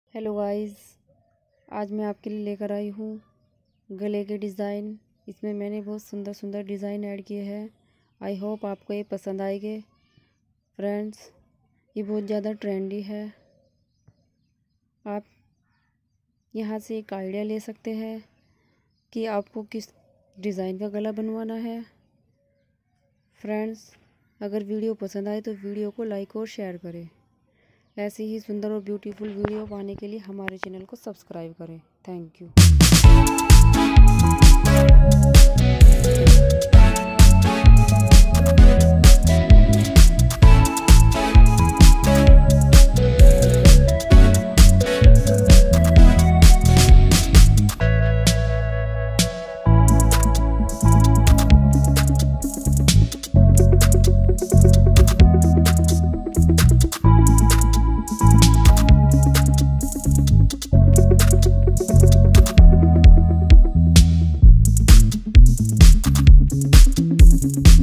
Hello guys, आज मैं आपके लिए लेकर आई हूँ गले के डिज़ाइन। इसमें मैंने बहुत सुंदर सुंदर डिज़ाइन ऐड किए हैं। आई होप आपको ये पसंद आएंगे। फ्रेंड्स, ये बहुत ज़्यादा ट्रेंडी है। आप यहाँ से एक आइडिया ले सकते हैं कि आपको किस डिज़ाइन का गला बनवाना है। फ्रेंड्स, अगर वीडियो पसंद आए तो वीडियो को लाइक और शेयर करें। ऐसी ही सुंदर और ब्यूटीफुल वीडियो पाने के लिए हमारे चैनल को सब्सक्राइब करें। Thank you.